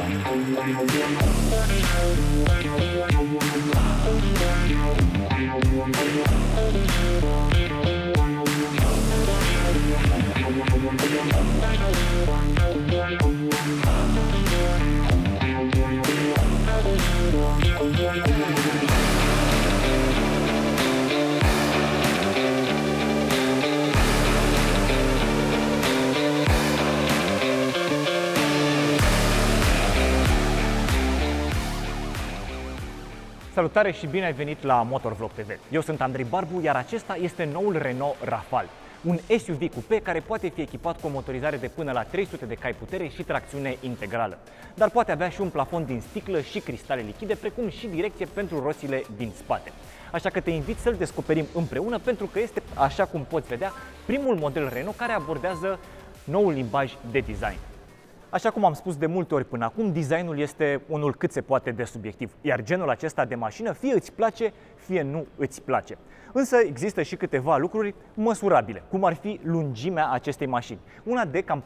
Salutare și bine ai venit la Motorvlog TV. Eu sunt Andrei Barbu, iar acesta este noul Renault Rafale, un SUV coupé care poate fi echipat cu o motorizare de până la 300 de cai putere și tracțiune integrală, dar poate avea și un plafon din sticlă și cristale lichide, precum și direcție pentru roțile din spate. Așa că te invit să-l descoperim împreună, pentru că este, așa cum poți vedea, primul model Renault care abordează noul limbaj de design. Așa cum am spus de multe ori până acum, designul este unul cât se poate de subiectiv, iar genul acesta de mașină fie îți place, fie nu îți place. Însă există și câteva lucruri măsurabile, cum ar fi lungimea acestei mașini, una de cam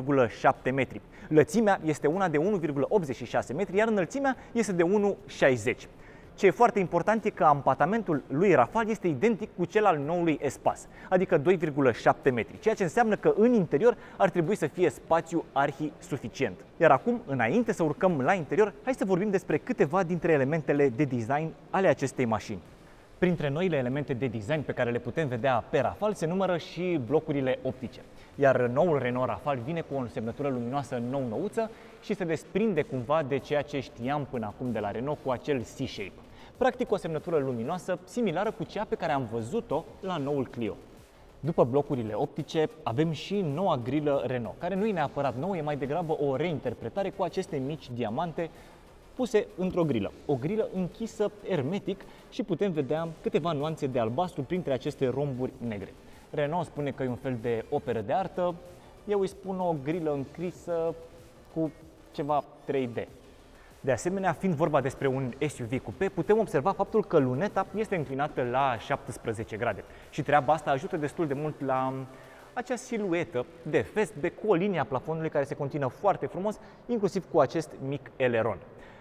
4,7 metri. Lățimea este una de 1,86 metri, iar înălțimea este de 1,60. Ce e foarte important e că ampatamentul lui Rafale este identic cu cel al noului Espace, adică 2,7 metri, ceea ce înseamnă că în interior ar trebui să fie spațiu suficient. Iar acum, înainte să urcăm la interior, hai să vorbim despre câteva dintre elementele de design ale acestei mașini. Printre noile elemente de design pe care le putem vedea pe Rafale se numără și blocurile optice. Iar noul Renault Rafale vine cu o semnătură luminoasă nou-nouță și se desprinde cumva de ceea ce știam până acum de la Renault cu acel C-Shape. Practic o semnătură luminoasă similară cu cea pe care am văzut-o la noul Clio. După blocurile optice avem și noua grilă Renault, care nu e neapărat nouă, e mai degrabă o reinterpretare cu aceste mici diamante puse într-o grilă. O grilă închisă hermetic și putem vedea câteva nuanțe de albastru printre aceste romburi negre. Renault spune că e un fel de operă de artă, eu îi spun o grilă încrisă cu ceva 3D. De asemenea, fiind vorba despre un SUV coupé, putem observa faptul că luneta este înclinată la 17 grade și treaba asta ajută destul de mult la acea siluetă de fastback cu o linie a plafonului care se continuă foarte frumos, inclusiv cu acest mic eleron.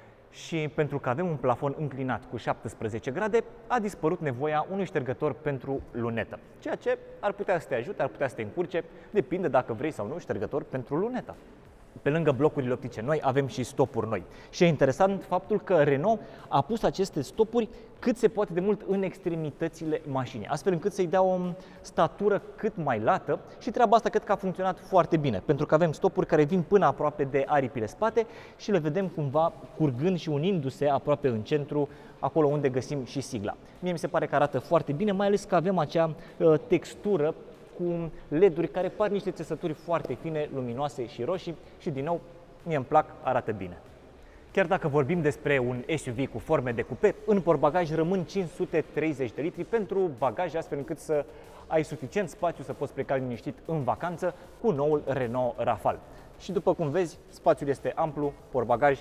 Și pentru că avem un plafon înclinat cu 17 grade, a dispărut nevoia unui ștergător pentru lunetă, ceea ce ar putea să te ajute, ar putea să te încurce, depinde dacă vrei sau nu ștergător pentru lunetă. Pe lângă blocurile optice noi avem și stopuri noi și e interesant faptul că Renault a pus aceste stopuri cât se poate de mult în extremitățile mașinii, astfel încât să-i dea o statură cât mai lată și treaba asta cred că a funcționat foarte bine, pentru că avem stopuri care vin până aproape de aripile spate și le vedem cumva curgând și unindu-se aproape în centru, acolo unde găsim și sigla. Mie mi se pare că arată foarte bine, mai ales că avem acea textură cu LED-uri care par niște țesături foarte fine, luminoase și roșii și din nou, mie îmi plac, arată bine. Chiar dacă vorbim despre un SUV cu forme de cupe, în portbagaj rămân 530 de litri pentru bagaje, astfel încât să ai suficient spațiu să poți pleca liniștit în vacanță cu noul Renault Rafale. Și după cum vezi, spațiul este amplu, portbagaj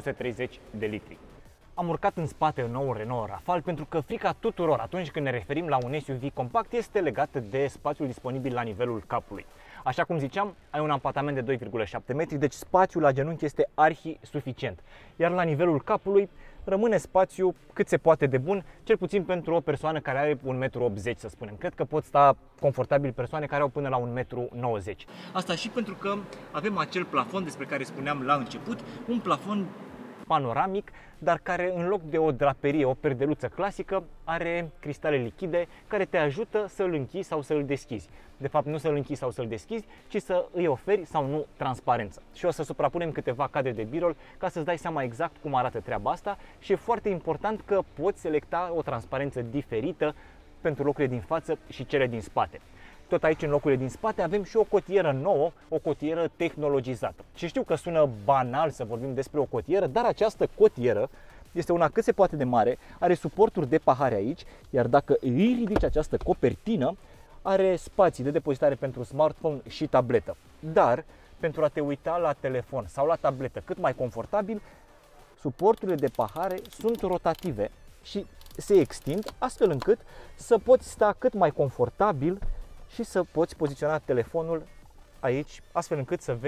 530 de litri. Am urcat în spate în noul Renault Rafale pentru că frica tuturor atunci când ne referim la un SUV compact este legată de spațiul disponibil la nivelul capului. Așa cum ziceam, ai un ampatament de 2,7 metri, deci spațiul la genunchi este suficient. Iar la nivelul capului rămâne spațiu cât se poate de bun, cel puțin pentru o persoană care are 1,80 m, să spunem. Cred că pot sta confortabil persoane care au până la 1,90 m. Asta și pentru că avem acel plafon despre care spuneam la început, un plafon panoramic, dar care în loc de o draperie, o perdeluță clasică, are cristale lichide care te ajută să îl închizi sau să îl deschizi. De fapt, nu să îl închizi sau să îl deschizi, ci să îi oferi sau nu transparență. Și o să suprapunem câteva cadre de B-roll ca să-ți dai seama exact cum arată treaba asta și e foarte important că poți selecta o transparență diferită pentru locurile din față și cele din spate. Tot aici, în locurile din spate, avem și o cotieră nouă, o cotieră tehnologizată. Și știu că sună banal să vorbim despre o cotieră, dar această cotieră este una cât se poate de mare, are suporturi de pahare aici, iar dacă îi ridici această copertină, are spații de depozitare pentru smartphone și tabletă. Dar, pentru a te uita la telefon sau la tabletă cât mai confortabil, suporturile de pahare sunt rotative și se extind astfel încât să poți sta cât mai confortabil și să poți poziționa telefonul aici, astfel încât să vezi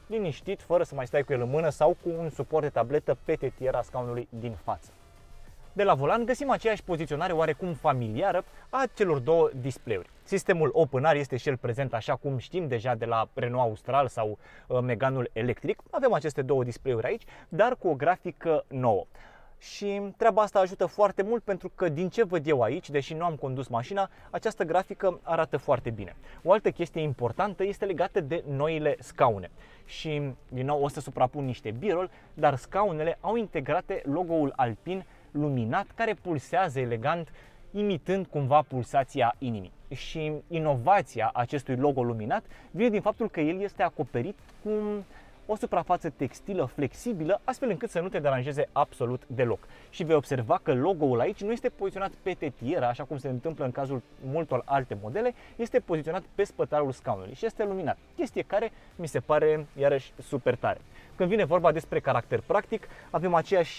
liniștit, fără să mai stai cu el în mână sau cu un suport de tabletă pe tetiera scaunului din față. De la volan găsim aceeași poziționare oarecum familiară a celor două display-uri. Sistemul OpenR este și el prezent așa cum știm deja de la Renault Austral sau Meganul electric. Avem aceste două display-uri aici, dar cu o grafică nouă. Și treaba asta ajută foarte mult pentru că din ce văd eu aici, deși nu am condus mașina, această grafică arată foarte bine. O altă chestie importantă este legată de noile scaune. Și din nou o să suprapun niște b-roll, dar scaunele au integrate logo-ul Alpine luminat care pulsează elegant, imitând cumva pulsația inimii. Și inovația acestui logo luminat vine din faptul că el este acoperit cu o suprafață textilă flexibilă, astfel încât să nu te deranjeze absolut deloc. Și vei observa că logo-ul aici nu este poziționat pe tetieră, așa cum se întâmplă în cazul multor alte modele, este poziționat pe spătarul scaunului și este luminat. Chestie care mi se pare iarăși super tare. Când vine vorba despre caracter practic, avem aceeași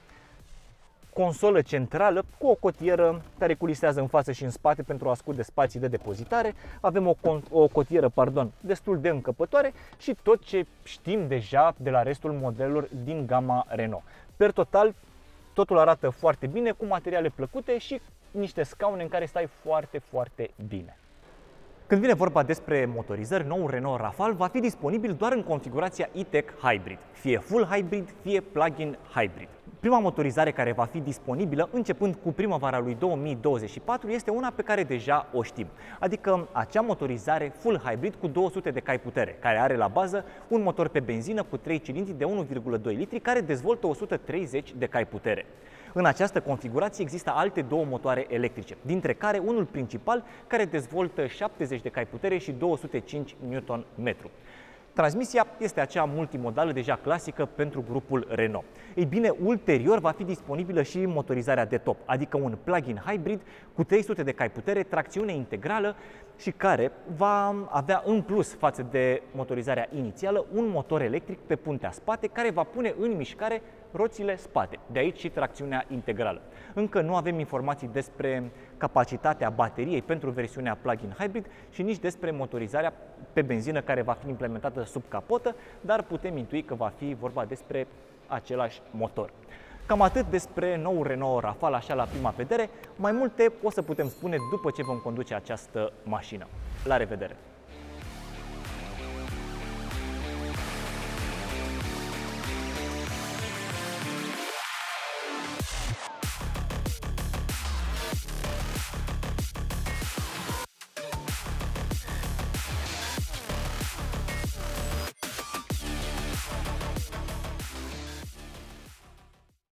consolă centrală cu o cotieră care culisează în față și în spate pentru a ascunde spații de depozitare. Avem o cotieră destul de încăpătoare și tot ce știm deja de la restul modelelor din gama Renault. Per total, totul arată foarte bine, cu materiale plăcute și niște scaune în care stai foarte, foarte bine. Când vine vorba despre motorizări, noul Renault Rafale va fi disponibil doar în configurația E-Tech Hybrid, fie Full Hybrid, fie Plug-in Hybrid. Prima motorizare care va fi disponibilă începând cu primăvara lui 2024 este una pe care deja o știm, adică acea motorizare Full Hybrid cu 200 de cai putere, care are la bază un motor pe benzină cu 3 cilindri de 1,2 litri care dezvoltă 130 de cai putere. În această configurație există alte două motoare electrice, dintre care unul principal care dezvoltă 70 de cai putere și 205 Nm. Transmisia este acea multimodală deja clasică pentru grupul Renault. Ei bine, ulterior va fi disponibilă și motorizarea de top, adică un plug-in hybrid cu 300 de cai putere, tracțiune integrală și care va avea în plus față de motorizarea inițială un motor electric pe puntea spate care va pune în mișcare roțile spate, de aici și tracțiunea integrală. Încă nu avem informații despre capacitatea bateriei pentru versiunea plug-in hybrid și nici despre motorizarea pe benzină care va fi implementată sub capotă, dar putem intui că va fi vorba despre același motor. Cam atât despre noul Renault Rafale, așa la prima vedere. Mai multe o să putem spune după ce vom conduce această mașină. La revedere!